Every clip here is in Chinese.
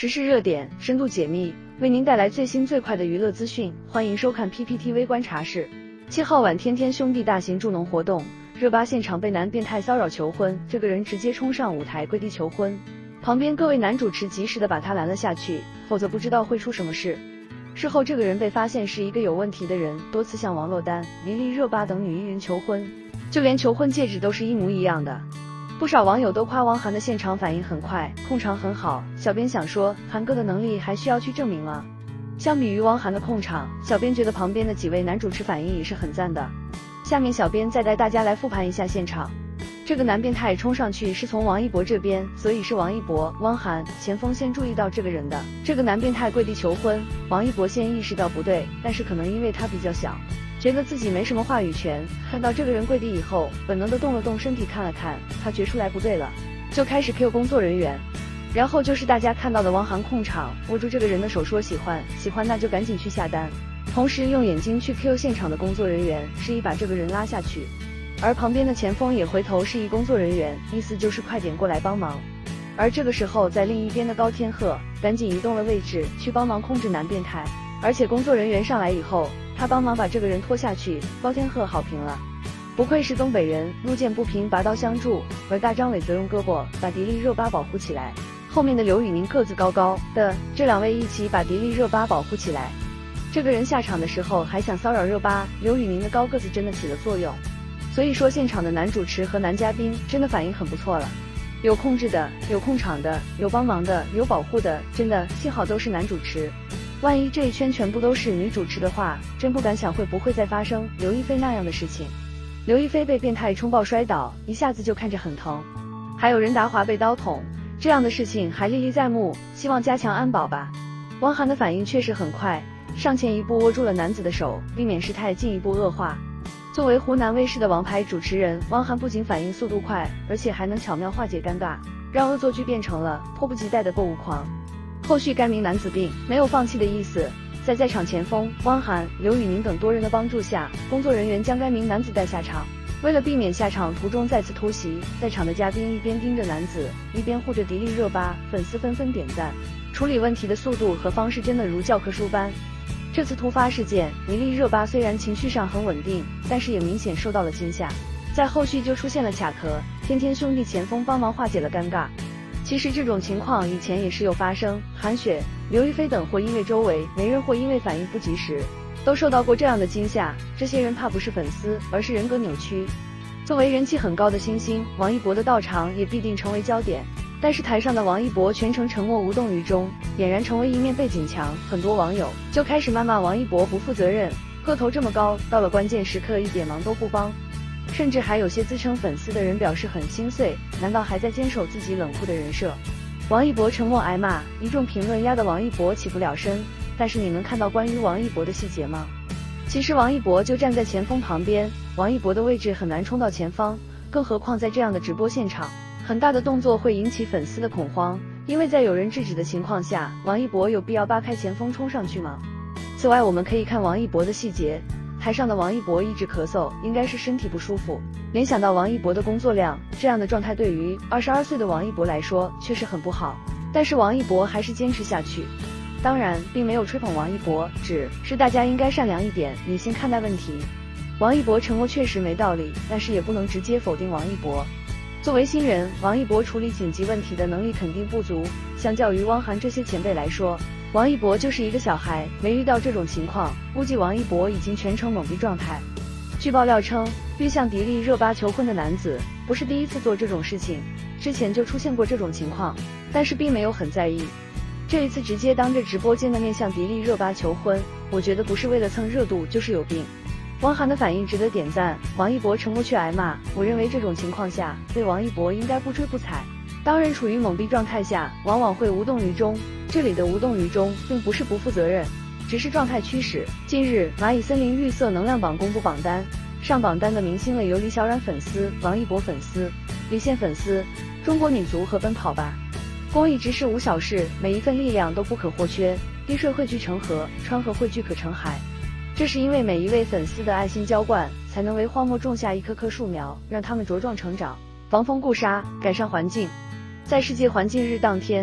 时事热点，深度解密，为您带来最新最快的娱乐资讯。欢迎收看 PPTV 观察室。7号晚，天天兄弟大型助农活动，热巴现场被男变态骚扰求婚，这个人直接冲上舞台跪地求婚，旁边各位男主持及时的把他拦了下去，否则不知道会出什么事。事后，这个人被发现是一个有问题的人，多次向王珞丹、迪丽热巴等女艺人求婚，就连求婚戒指都是一模一样的。不少网友都夸汪涵的现场反应很快，控场很好。小编想说，涵哥的能力还需要去证明吗？相比于汪涵的控场，小编觉得旁边的几位男主持反应也是很赞的。下面小编再带大家来复盘一下现场。这个男变态冲上去是从王一博这边，所以是王一博、汪涵、钱枫先注意到这个人的。这个男变态跪地求婚，王一博先意识到不对，但是可能因为他比较小，觉得自己没什么话语权，看到这个人跪地以后，本能的动了动身体看了看，他觉出来不对了，就开始 Q 工作人员。然后就是大家看到的汪涵控场，握住这个人的手说喜欢那就赶紧去下单，同时用眼睛去 Q 现场的工作人员，示意把这个人拉下去。而旁边的钱枫也回头示意工作人员，意思就是快点过来帮忙。而这个时候在另一边的高天鹤赶紧移动了位置去帮忙控制男变态，而且工作人员上来以后，他帮忙把这个人拖下去，高天鹤好评了，不愧是东北人，路见不平拔刀相助。而大张伟则用胳膊把迪丽热巴保护起来，后面的刘宇宁个子高高的，这两位一起把迪丽热巴保护起来。这个人下场的时候还想骚扰热巴，刘宇宁的高个子真的起了作用。所以说现场的男主持和男嘉宾真的反应很不错了，有控制的，有控场的，有帮忙的，有保护的，真的幸好都是男主持。万一这一圈全部都是女主持的话，真不敢想会不会再发生刘亦菲那样的事情。刘亦菲被变态冲爆摔倒，一下子就看着很疼，还有任达华被刀捅，这样的事情还历历在目，希望加强安保吧。汪涵的反应确实很快，上前一步握住了男子的手，避免事态进一步恶化。作为湖南卫视的王牌主持人，汪涵不仅反应速度快，而且还能巧妙化解尴尬，让恶作剧变成了迫不及待的购物狂。后续该名男子并没有放弃的意思，在场钱枫、汪涵、刘宇宁等多人的帮助下，工作人员将该名男子带下场。为了避免下场途中再次突袭，在场的嘉宾一边盯着男子，一边护着迪丽热巴，粉丝纷纷点赞。处理问题的速度和方式真的如教科书般。这次突发事件，迪丽热巴虽然情绪上很稳定，但是也明显受到了惊吓，在后续就出现了卡壳，天天兄弟钱枫帮忙化解了尴尬。其实这种情况以前也是有发生，韩雪、刘亦菲等或因为周围没人，或因为反应不及时，都受到过这样的惊吓。这些人怕不是粉丝，而是人格扭曲。作为人气很高的新星，王一博的到场也必定成为焦点。但是台上的王一博全程沉默无动于衷，俨然成为一面背景墙，很多网友就开始谩骂王一博不负责任，个头这么高，到了关键时刻一点忙都不帮。甚至还有些自称粉丝的人表示很心碎，难道还在坚守自己冷酷的人设？王一博沉默挨骂，一众评论压得王一博起不了身。但是你们看到关于王一博的细节吗？其实王一博就站在前锋旁边，王一博的位置很难冲到前方，更何况在这样的直播现场，很大的动作会引起粉丝的恐慌，因为在有人制止的情况下，王一博有必要扒开前锋冲上去吗？此外，我们可以看王一博的细节，台上的王一博一直咳嗽，应该是身体不舒服。联想到王一博的工作量，这样的状态对于22岁的王一博来说确实很不好，但是王一博还是坚持下去。当然并没有吹捧王一博，只是大家应该善良一点，理性看待问题。王一博沉默确实没道理，但是也不能直接否定王一博。作为新人，王一博处理紧急问题的能力肯定不足，相较于汪涵这些前辈来说，王一博就是一个小孩，没遇到这种情况，估计王一博已经全程懵逼状态。据爆料称，欲向迪丽热巴求婚的男子不是第一次做这种事情，之前就出现过这种情况，但是并没有很在意。这一次直接当着直播间的面向迪丽热巴求婚，我觉得不是为了蹭热度就是有病。汪涵的反应值得点赞，王一博沉默却挨骂，我认为这种情况下，对王一博应该不追不睬。当人处于懵逼状态下，往往会无动于衷，这里的无动于衷并不是不负责任，只是状态驱使。近日，蚂蚁森林绿色能量榜公布榜单，上榜单的明星类有李小冉粉丝、王一博粉丝、李现粉丝、中国女足和奔跑吧。公益之事无小事，每一份力量都不可或缺。滴水汇聚成河，川河汇聚可成海。这是因为每一位粉丝的爱心浇灌，才能为荒漠种下一棵棵树苗，让他们茁壮成长，防风固沙，改善环境。在世界环境日当天，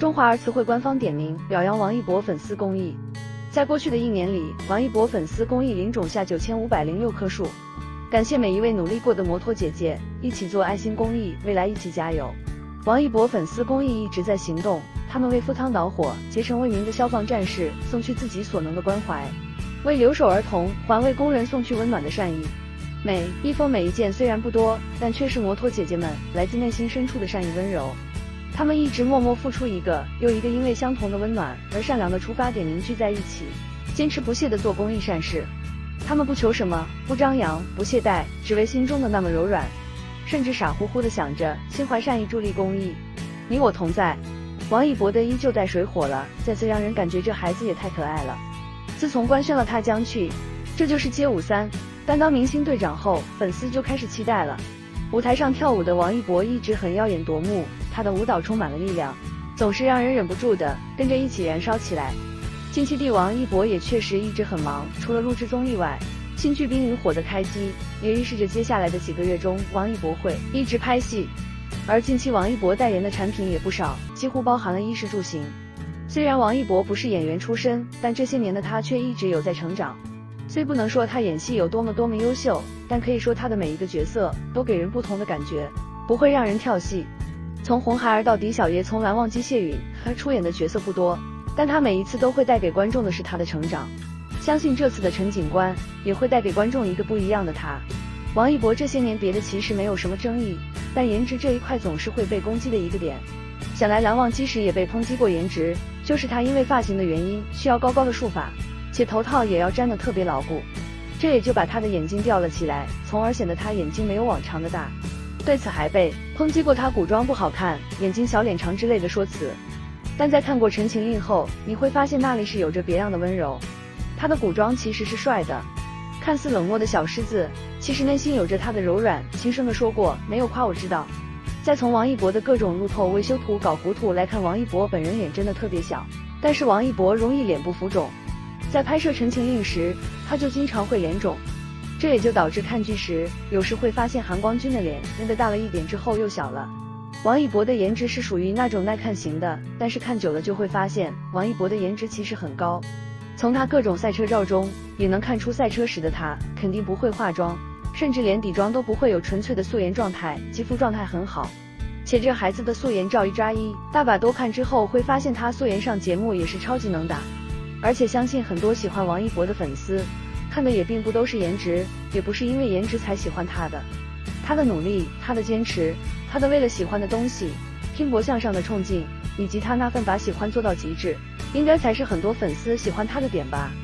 中华儿词汇官方点名表扬王一博粉丝公益。在过去的1年里，王一博粉丝公益领种下9506棵树。感谢每一位努力过的摩托姐姐，一起做爱心公益，未来一起加油。王一博粉丝公益一直在行动，他们为赴汤蹈火、竭诚为民的消防战士送去自己所能的关怀，为留守儿童、环卫工人送去温暖的善意。每一封每一件虽然不多，但却是摩托姐姐们来自内心深处的善意温柔。他们一直默默付出一个又一个因为相同的温暖而善良的出发点凝聚在一起，坚持不懈地做公益善事。他们不求什么，不张扬，不懈怠，只为心中的那么柔软，甚至傻乎乎地想着心怀善意助力公益，你我同在。王一博的依旧带水火了，再次让人感觉这孩子也太可爱了。自从官宣了他将去这就是街舞3担当明星队长后，粉丝就开始期待了。舞台上跳舞的王一博一直很耀眼夺目，他的舞蹈充满了力量，总是让人忍不住的跟着一起燃烧起来。近期帝王一博也确实一直很忙，除了录制综艺外，新剧《冰与火》的开机也预示着接下来的几个月中，王一博会一直拍戏。而近期王一博代言的产品也不少，几乎包含了衣食住行。虽然王一博不是演员出身，但这些年的他却一直有在成长。虽不能说他演戏有多么优秀，但可以说他的每一个角色都给人不同的感觉，不会让人跳戏。从红孩儿到狄小爷，从蓝忘机谢允，他出演的角色不多，但他每一次都会带给观众的是他的成长。相信这次的陈警官也会带给观众一个不一样的他。王一博这些年别的其实没有什么争议，但颜值这一块总是会被攻击的一个点。想来蓝忘机时也被抨击过颜值，就是他因为发型的原因需要高高的束发，且头套也要粘得特别牢固，这也就把他的眼睛吊了起来，从而显得他眼睛没有往常的大。对此还被抨击过他古装不好看、眼睛小脸长之类的说辞。但在看过《陈情令》后，你会发现那里是有着别样的温柔。他的古装其实是帅的，看似冷漠的小狮子，其实内心有着他的柔软。轻声地说过，没有夸我知道。再从王一博的各种路透、维修图搞糊涂来看，王一博本人脸真的特别小，但是王一博容易脸部浮肿。在拍摄《陈情令》时，他就经常会脸肿，这也就导致看剧时有时会发现韩光君的脸变得大了一点之后又小了。王一博的颜值是属于那种耐看型的，但是看久了就会发现王一博的颜值其实很高。从他各种赛车照中也能看出赛车时的他肯定不会化妆，甚至连底妆都不会，有纯粹的素颜状态，肌肤状态很好。且这孩子的素颜照一抓一大把，多看之后会发现他素颜上节目也是超级能打。而且相信很多喜欢王一博的粉丝看的也并不都是颜值，也不是因为颜值才喜欢他的，他的努力，他的坚持，他的为了喜欢的东西拼搏向上的冲劲，以及他那份把喜欢做到极致，应该才是很多粉丝喜欢他的点吧。